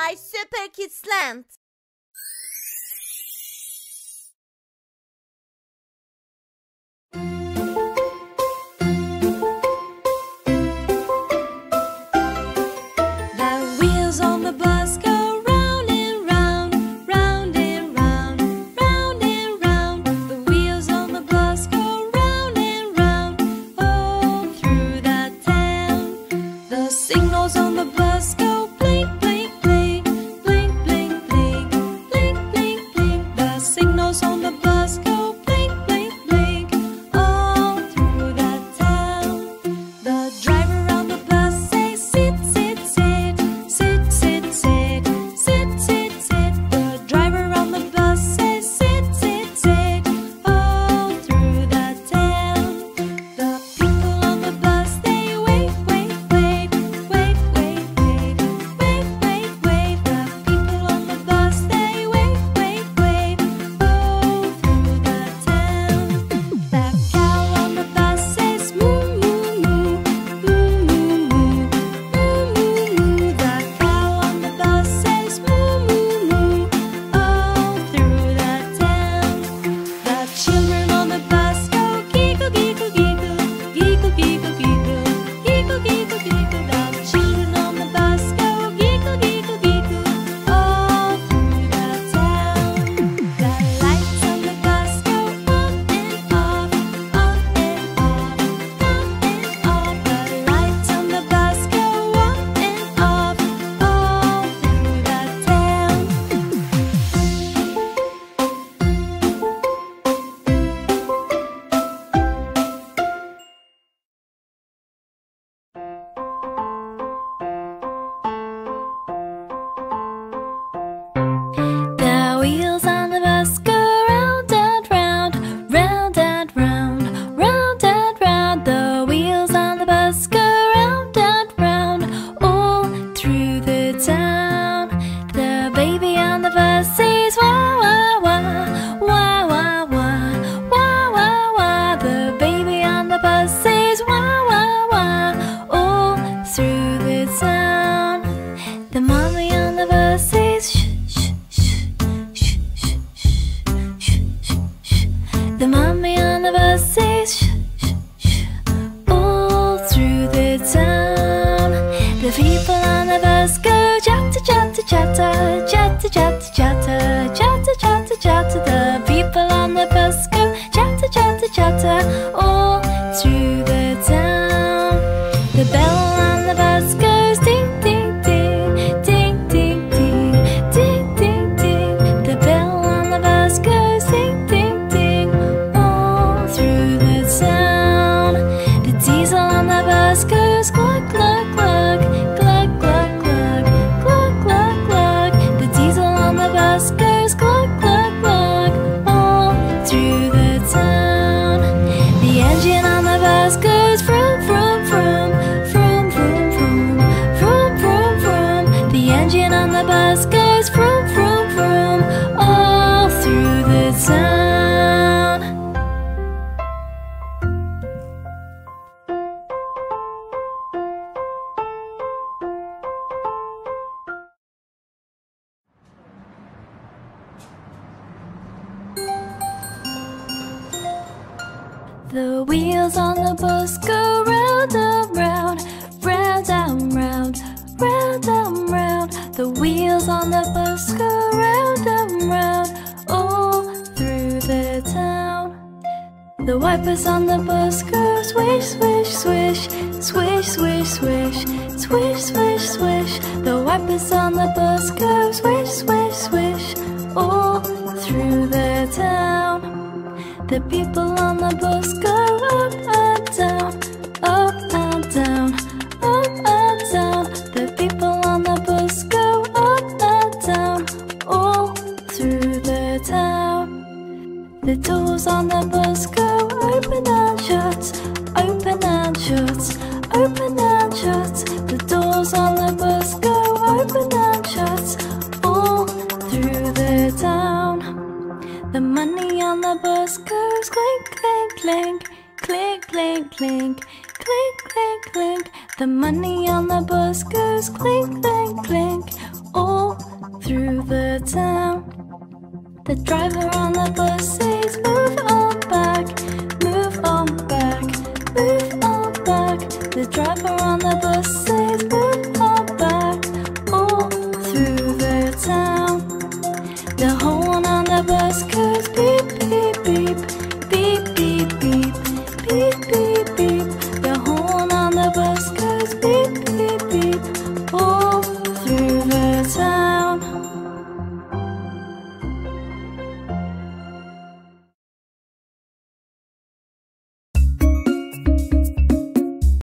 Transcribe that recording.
by Super Kids Land. The wheels on the bus go round and round, round and round, round and round. The wheels on the bus go round and round, all through the town. The wipers on the bus go swish, swish, swish, swish, swish, swish, swish, swish, swish. The wipers on the bus go swish, swish, swish, all through the town. The people on the bus go up and down, up and down, up and down. The people on the bus go up and down, all through the town. The doors on the bus go open and shut, open and shut, open and shut. The doors on the bus go open and shut, all through the town. The money on the bus goes clink, clink, clink, clink, clink, clink, clink, clink, clink. The money on the bus goes clink, clink, clink, all the town. The driver on the bus says, move on back, move on back, move on back. The driver on the bus says, move on back, all through the town. The horn on the bus